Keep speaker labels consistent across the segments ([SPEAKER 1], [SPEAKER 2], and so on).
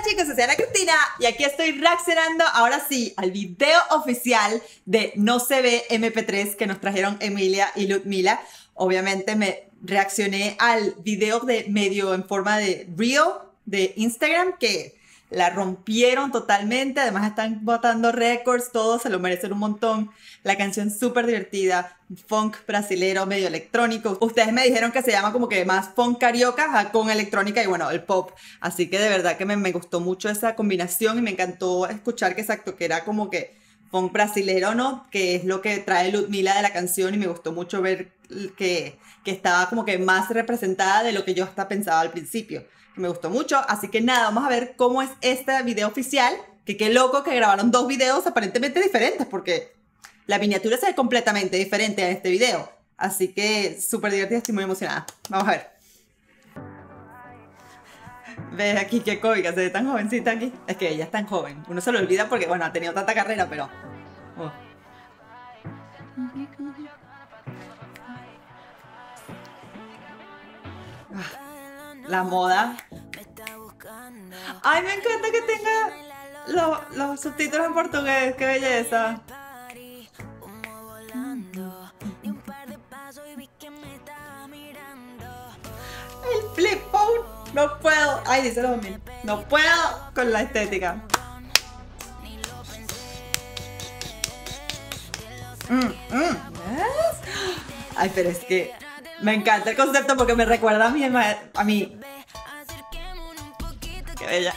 [SPEAKER 1] chicos, soy Ana Cristina y aquí estoy reaccionando ahora sí al video oficial de No se ve MP3 que nos trajeron Emilia y Ludmila. Obviamente me reaccioné al video de medio en forma de reel de Instagram que la rompieron totalmente, además están botando récords, todos se lo merecen un montón. La canción súper divertida, funk brasilero, medio electrónico. Ustedes me dijeron que se llama como que más funk carioca con electrónica y bueno, el pop. Así que de verdad que me gustó mucho esa combinación y me encantó escuchar que exacto, que era como que funk brasilero, ¿no? Que es lo que trae Ludmila de la canción y me gustó mucho ver que estaba como que más representada de lo que yo hasta pensaba al principio. Me gustó mucho, así que nada, vamos a ver cómo es este video oficial, que qué loco que grabaron dos videos aparentemente diferentes, porque la miniatura se ve completamente diferente a este video, así que súper divertida, estoy muy emocionada. Vamos a ver. Ves aquí qué cómica, se ve tan jovencita aquí. Es que ella es tan joven, uno se lo olvida porque bueno, ha tenido tanta carrera, pero... Oh. La moda. Ay, me encanta que tenga los subtítulos en portugués, qué belleza. El flip phone, no puedo. Ay, dice lo mismo. No puedo con la estética. Ay, pero es que me encanta el concepto porque me recuerda a mí. Qué bella.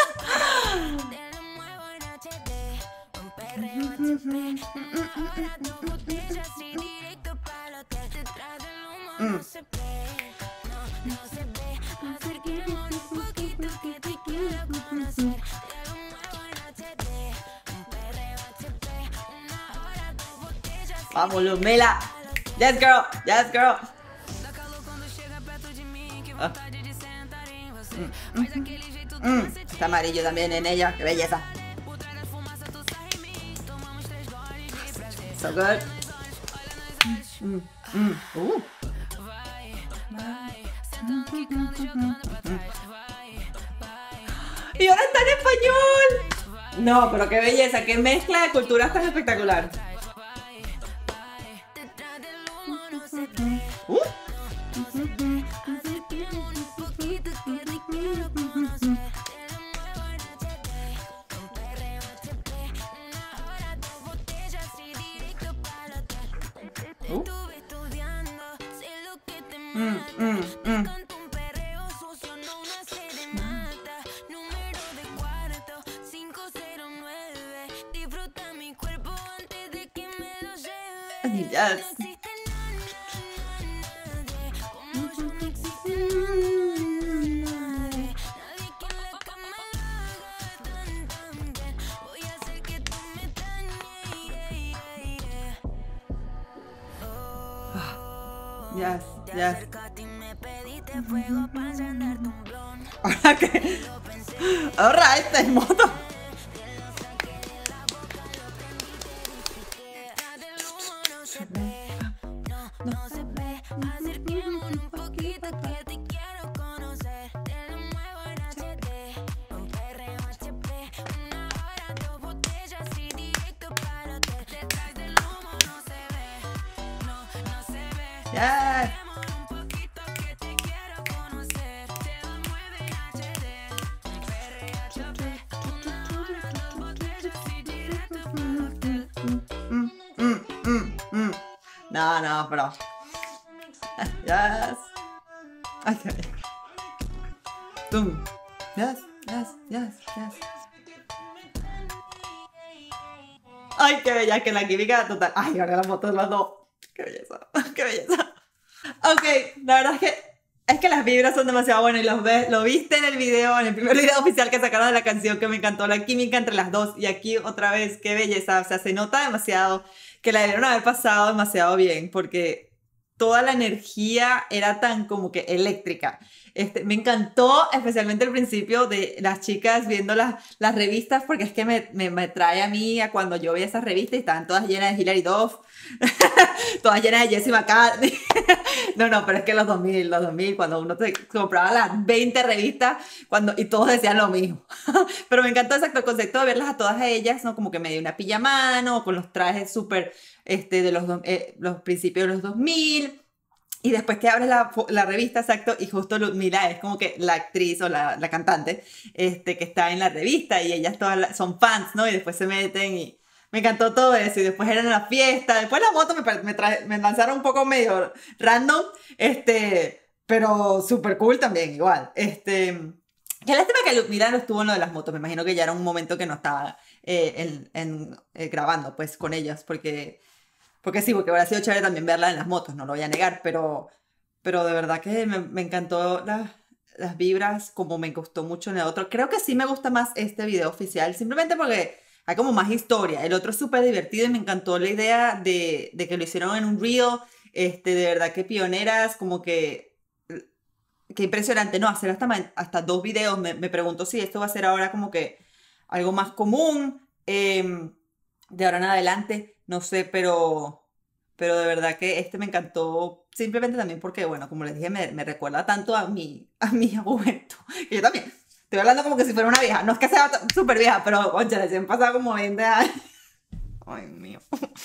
[SPEAKER 1] Vamos, Ludmila. Yes, girl. Yes, girl. Está amarillo también en ella. Qué belleza. So good. Y ahora está en español. No, pero qué belleza. Qué mezcla de culturas tan espectacular. Yes. Yes, yes. Ahora que... Ahora esta es moto. Yes. No, pero... Yes. Ay, qué bien. Tum. Yes, yes, yes, yes. Ay, qué bella, que la química total. Ay, ahora la moto de las dos. Qué belleza, qué belleza. Ok, la verdad es que las vibras son demasiado buenas y lo viste en el video, en el primer video oficial que sacaron de la canción, que me encantó la química entre las dos. Y aquí otra vez, qué belleza, o sea, se nota demasiado que la debieron haber pasado demasiado bien, porque toda la energía era tan como que eléctrica. Me encantó especialmente el principio de las chicas viendo las revistas, porque es que me trae a mí a cuando yo veía esas revistas y estaban todas llenas de Hilary Duff, todas llenas de Jessie McCartney. No, pero es que los 2000, cuando uno te compraba las 20 revistas y todos decían lo mismo. Pero me encantó exacto el concepto de verlas a todas ellas, ¿no? Como que medio una pijamada, ¿no? Con los trajes súper de los principios de los 2000. Y después que abres la revista, exacto, y justo Ludmila es como que la actriz o la cantante que está en la revista y ellas todas son fans, ¿no? Y después se meten y me encantó todo eso. Y después eran en la fiesta. Después la moto me lanzaron un poco medio random, pero súper cool también, igual. Qué lástima que Ludmila no estuvo en lo de las motos. Me imagino que ya era un momento que no estaba grabando, pues, con ellas, porque sí, porque hubiera sido chévere también verla en las motos, no lo voy a negar, pero de verdad que me encantó las vibras, como me gustó mucho en el otro. Creo que sí me gusta más este video oficial, simplemente porque hay como más historia. El otro es súper divertido y me encantó la idea de que lo hicieron en un reel, de verdad que pioneras, como que qué impresionante, ¿no? Hacer hasta 2 videos. Me pregunto si esto va a ser ahora como que algo más común, de ahora en adelante, no sé, pero de verdad que me encantó, simplemente también porque, bueno, como les dije, me recuerda tanto a mi juventud. Y yo también, estoy hablando como que si fuera una vieja, no es que sea súper vieja, pero, concha, se han pasado como 20 años. Ay, mío.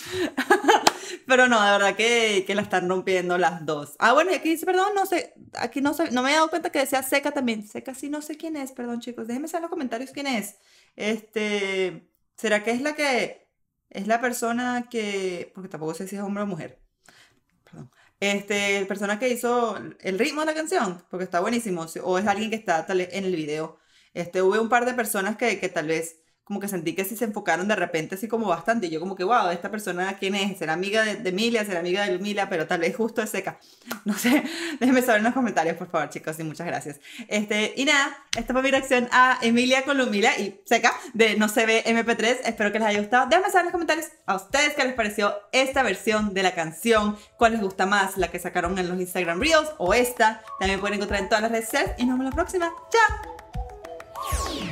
[SPEAKER 1] Pero no, de verdad que la están rompiendo las dos. Ah, bueno, y aquí dice, perdón, no sé, aquí no sé, no me he dado cuenta que decía Seca también. Seca sí, no sé quién es, perdón, chicos, déjenme saber en los comentarios quién es. ¿Será que es la persona porque tampoco sé si es hombre o mujer? Perdón. Persona que hizo el ritmo de la canción, porque está buenísimo, o es alguien que está tal vez en el video. Hubo un par de personas que tal vez como que sentí que sí se enfocaron de repente así como bastante, y yo como que, wow, esta persona, ¿quién es? ¿Será amiga de Emilia? ¿Será amiga de Lumila? Pero tal vez justo es Seca. No sé, déjenme saber en los comentarios, por favor, chicos, y muchas gracias. Y nada, esta fue mi reacción a Emilia con Lumila y Seca de No Se Ve MP3. Espero que les haya gustado. Déjenme saber en los comentarios a ustedes qué les pareció esta versión de la canción, cuál les gusta más, la que sacaron en los Instagram Reels o esta. También pueden encontrar en todas las redes sociales y nos vemos la próxima. ¡Chao!